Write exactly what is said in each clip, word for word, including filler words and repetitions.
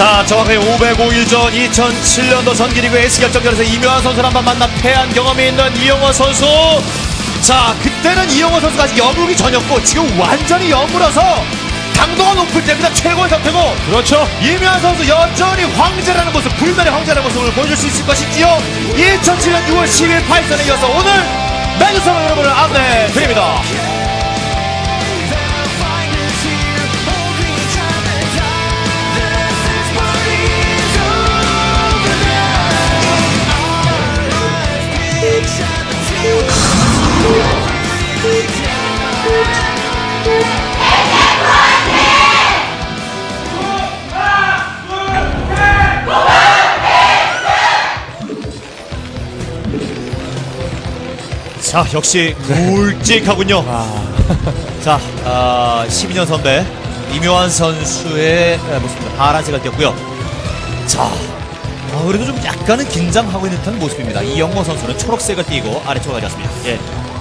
자, 정확하게 오백오 일 전 이천칠 년도 전기리그 S결정전에서 이묘한 선수를 한번 만나 패한 경험이 있는 이영호 선수. 자, 그때는 이영호 선수가 아직 여물기 전이었고 지금 완전히 여물어서 강도가 높을 때입니다. 최고의 상태고. 그렇죠. 이묘한 선수 여전히 황제라는 모습, 불멸의 황제라는 모습을 보여줄 수 있을 것인지요. 이천칠 년 유월 십일 파이썬에 이어서 오늘 매주서로 여러분을 안내해 드립니다. 자, 역시 굵직하군요. 아. 자, 아, 십이 년 선배 이묘한 선수의 모습입니다. 파란색을 띄었고요. 자, 아, 그래도 좀 약간은 긴장하고 있는 듯한 모습입니다. 이영호 선수는 초록색을 띄고 아래쪽으로 가졌습니다. 예.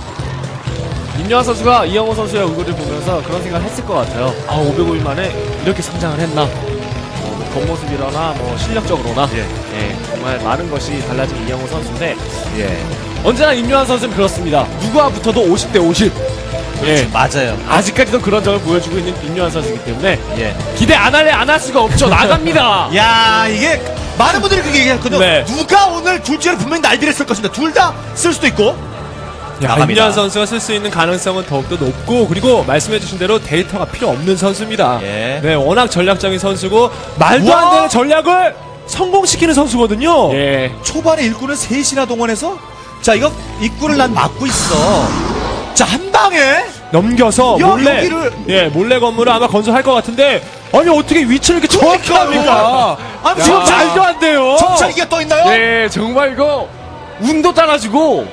임요한 선수가 이영호 선수의 얼굴을 보면서 그런 생각을 했을 것 같아요. 아, 오백오 일 만에 이렇게 성장을 했나? 어, 뭐 겉모습이거나 뭐 실력적으로나 예. 예, 정말 많은 것이 달라진 이영호 선수인데 예. 언제나 임요한 선수는 그렇습니다. 누가 붙어도 오십 대 오십. 예, 맞아요. 아직까지도 그런 점을 보여주고 있는 임요한 선수이기 때문에 예. 기대 안 할래 안 할 수가 없죠. 나갑니다. 야, 이게 많은 분들이 그렇게 얘기했거든요. 네. 누가 오늘 둘 중에 분명히 날비를 쓸 것인가. 둘 다 쓸 수도 있고. 임요한 선수가 쓸 수 있는 가능성은 더욱더 높고, 그리고 말씀해주신 대로 데이터가 필요 없는 선수입니다. 예. 네, 워낙 전략적인 선수고 말도 우와! 안 되는 전략을 성공시키는 선수거든요. 예. 초반에 일꾼을 셋이나 동원해서 자, 이거 입구를 난 막고 있어. 자, 한 방에 넘겨서 야, 몰래 여기를... 예 몰래 건물을 아마 건설할 것 같은데, 아니 어떻게 위치를 이렇게 정확히 합니까? 아니, 지금 야. 말도 안 돼요. 정찰 이게 떠 있나요? 예, 정말 이거 운도 따라주고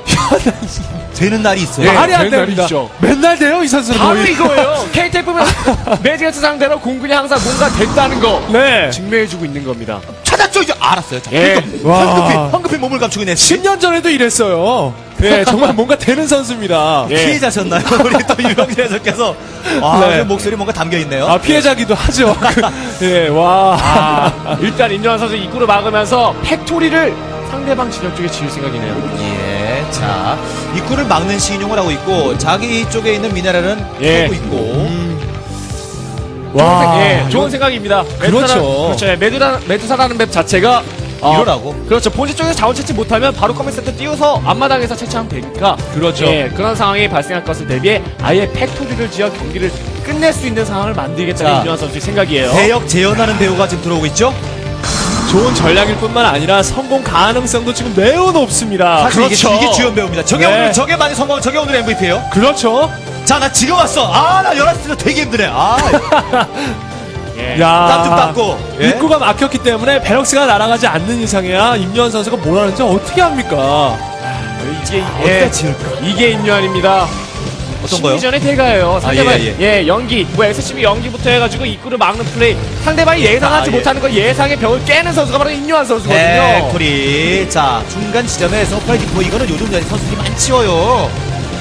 되는 날이 있어요. 예, 말이 안 되는 됩니다. 날이죠. 맨날 돼요 이 선수는. 바로 거의. 이거예요. 케이티에프는 매직에스 상대로 공군이 항상 뭔가 됐다는 거 네. 증명해주고 있는 겁니다. 찾았죠, 이제 알았어요. 자, 예. 황급히, 와. 황급히, 황급히 몸을 감추고 있네. 십 년 전에도 이랬어요. 네, 정말 뭔가 되는 선수입니다. 예. 피해자셨나요? 우리 또 유병진 해설께서. 아, 네. 그 목소리 뭔가 담겨 있네요. 아, 피해자기도 하죠. 그, 예, 와. 아, 일단 임요한 선수 입구를 막으면서 팩토리를 상대방 진영 쪽에 지을 생각이네요. 예, 자, 입구를 막는 시인용을 하고 있고, 자기 이쪽에 있는 미네랄은 예. 하고 있고. 음. 와, 예, 좋은 생각입니다. 그렇죠. 메두사라, 그렇죠. 예, 메두라, 메두사라는 맵 자체가 어, 이러라고. 그렇죠. 본진 쪽에서 자원 채취 못하면 바로 커맨 센터 띄워서 앞마당에서 채취하면 되니까. 그렇죠. 예, 그런 상황이 발생할 것을 대비해 아예 팩토리를 지어 경기를 끝낼 수 있는 상황을 만들겠다는 자, 임요한 선수의 생각이에요. 대역 재현하는 배우가 지금 들어오고 있죠? 좋은 전략일 뿐만 아니라 성공 가능성도 지금 매우 높습니다. 사실 그렇죠. 이게, 이게 주연 배우입니다. 저게 네. 오늘, 저게 많이 성공하면 저게 오늘 엠브이피예요 그렇죠. 자, 나 지금 왔어. 아, 나 열한 시도 되게 힘드네. 아, 예. 야, 땀좀 닦고. 예? 입구가 막혔기 때문에 베럭스가 날아가지 않는 이상이야 임요한 선수가 뭘 하는지 어떻게 합니까? 이게, 어디다 예, 지을까? 이게 임요한입니다. 어떤 거요? 심리전의 대가예요. 상대방, 아, 예, 예, 연기, 뭐 에스씨비 연기부터 해가지고 입구를 막는 플레이. 상대방이 예상하지 아, 예. 못하는 거 예상의 벽을 깨는 선수가 바로 임요한 선수거든요. 네, 코리. 자, 중간 지점에 서프라이즈 뭐 이거는 요즘 선수들이 많이 치워요.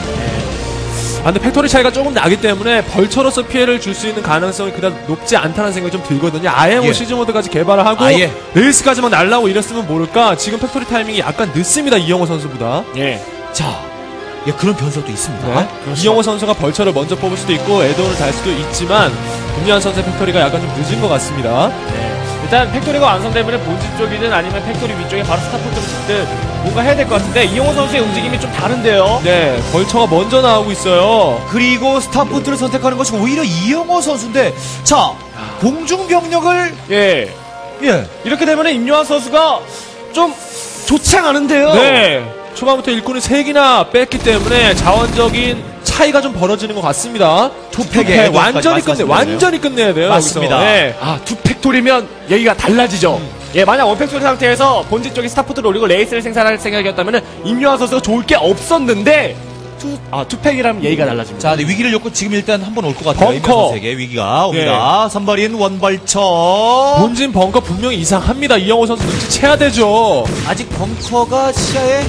아, 근데 팩토리 차이가 조금 나기 때문에 벌처로서 피해를 줄 수 있는 가능성이 그다지 높지 않다는 생각이 좀 들거든요. 아예 뭐 예. 시즌 모드까지 개발을 하고 아예. 레이스까지만 날라고 이랬으면 모를까. 지금 팩토리 타이밍이 약간 늦습니다. 이영호 선수보다. 예. 자, 예, 그런 변수도 있습니다. 네. 이영호 선수가 벌처를 먼저 뽑을 수도 있고 에드온을 달 수도 있지만 임요한 선수의 팩토리가 약간 좀 늦은 것 같습니다. 네. 일단 팩토리가 완성되면 본진 쪽이든 아니면 팩토리 위쪽에 바로 스타포트를 짓든 뭔가 해야 될 것 같은데 이용호 선수의 움직임이 좀 다른데요. 네, 벌처가 먼저 나오고 있어요. 그리고 스타포트를 선택하는 것이 오히려 이영호 선수인데, 자, 공중병력을, 예. 예. 이렇게 되면 임요한 선수가 좀 좋지 않은데요. 네, 초반부터 일꾼을 세 개나 뺐기 때문에 자원적인 차이가 좀 벌어지는 것 같습니다. 투팩에 투팩 완전히 끝내, 완전히 끝내야 돼요. 맞습니다. 여기서. 네. 아, 두 팩토리면 얘기가 달라지죠. 음. 예, 만약 원팩토리 상태에서 본진 쪽에 스타포트를 올리고 레이스를 생산할 생각이었다면 임요한 선수가 좋을 게 없었는데 투, 아, 투팩이라면 얘기가 달라집니다. 자, 네, 위기를 엮고 지금 일단 한번 올 것 같아요. 벙커. 임현 선수에게 위기가 옵니다. 예. 선발인 원벌처. 본진 벙커 분명히 이상합니다. 이영호 선수 눈치채야 되죠. 아직 벙커가 시야에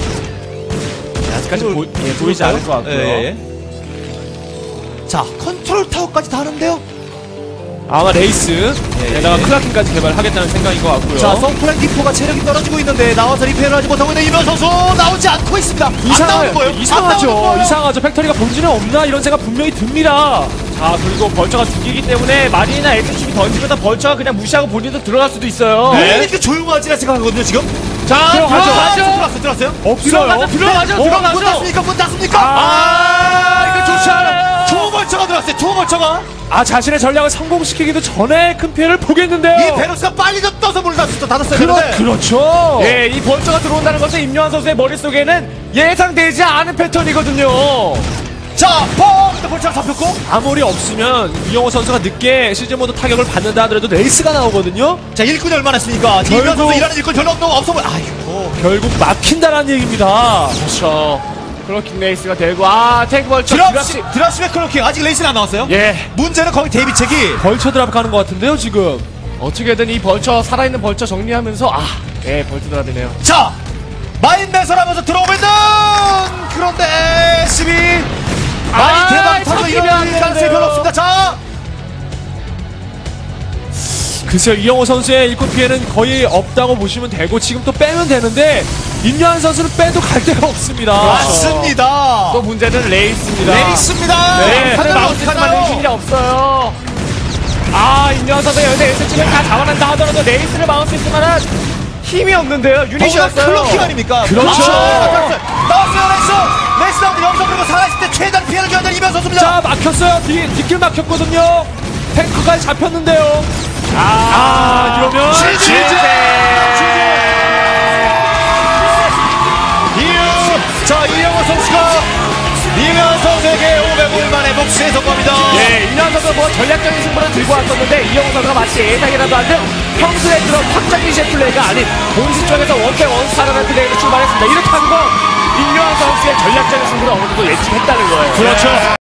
아직까지 보, 예, 보이지 않을 것 같고요. 예, 예. 자, 컨트롤 타워까지 다는데요. 아마 레이스 에다가 크라켄까지 개발하겠다는 생각인 것 같고요. 자, 성프랭 디포가 체력이 떨어지고 있는데 나와서 리페어를 하지 못하고 있는 이면 선수 나오지 않고 있습니다. 안 나오는 이상하, 거예요? 안 나오는 이상하죠. 거예요? 이상하죠. 팩토리가 본진에 없나 이런 생각 분명히 듭니다. 자, 그리고 벌처가 두 개이기 때문에 마린이나 에스씨비 던지면서 벌처가 그냥 무시하고 본인도 들어갈 수도 있어요. 왜 이렇게 조용하지라 생각하거든요, 지금? 자, 들어가죠. 들어가죠. 들어왔어요, 들어왔어요? 없어요. 들어가죠, 들어가죠, 어, 들어가죠. 문 닫습니까? 문 닫습니까? 아, 이거 좋지 않아요. 초벌처가 들어왔어요, 초벌처가. 아, 자신의 전략을 성공시키기도 전에 큰 피해를 보겠는데요. 이 베로스가 빨리 좀 떠서 문을 닫았, 닫았어야 그렇, 되는데. 그렇죠. 예, 이 벌처가 들어온다는 것은 임요한 선수의 머릿속에는 예상되지 않은 패턴이거든요. 자, 펑! 일단 벌처가 잡혔고. 아무리 없으면 이영호 선수가 늦게 시즌 모드 타격을 받는다 하더라도 레이스가 나오거든요. 자, 일꾼이 얼마나 했습니까? 지금 이면 결국- 선수 일하는 일꾼 별로 없고 없어 보여. 아이고. 결국 막힌다라는 얘기입니다. 그렇죠. 클로킹 레이스가 되고, 아, 탱크 벌처. 드랍시, 드랍시의 클로킹. 아직 레이스는 안 나왔어요? 예. 문제는 거기 대비책이. 벌쳐 드랍 가는 것 같은데요, 지금. 어떻게든 이 벌처, 살아있는 벌처 정리하면서, 아, 예, 벌처 드랍이네요. 자, 마인 매설하면서 들어오고 있는 그런데 십이 마인 아, 대박 터져 잡히면 이런 안 가능성이 되는데요. 별로 없습니다. 자, 글쎄요, 이영호 선수의 일꾼 피해는 거의 없다고 보시면 되고, 지금 또 빼면 되는데, 임요한 선수는 빼도 갈 데가 없습니다. 맞습니다. 또 문제는 레이스입니다. 레이스입니다. 네, 하늘 마우스만 어딨어요? 만들 힘이 없어요. 아, 임요한 선수 여기서 에스씨를 다 잡아낸다 하더라도 레이스를 막을 수 있으면은 힘이 없는데요. 유닛이 더구나 없어요. 클로킹 아닙니까? 그렇죠. 아, 나왔어요, 레이스. 레이스 나오는데 여기서 그리고 살아있을 때 최대한 피해를 줘야 되는 이면 선수입니다. 자, 막혔어요. 뒤, 뒷길 막혔거든요. 탱크까지 잡혔는데요. 아, 이러면. 지지! 이유, 자, 이영호 선수가 이면 선수에게 오백 일 만에 복수에 성공합니다. 예, 임요한 선수가 뭐 전략적인 승부를 들고 왔었는데 이영호 선수가 마치 예상이라도 안 된 평소에 그런 확장기시의 플레이가 아닌 본시 쪽에서 원패 원스타라는 플레이로 출발했습니다. 이렇게 하는 건 임요한 선수의 전략적인 승부를 어느 정도 예측했다는 거예요. 그렇죠.